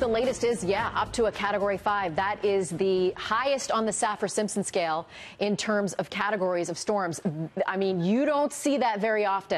The latest is, yeah, up to a Category 5. That is the highest on the Saffir-Simpson scale in terms of categories of storms. I mean, you don't see that very often.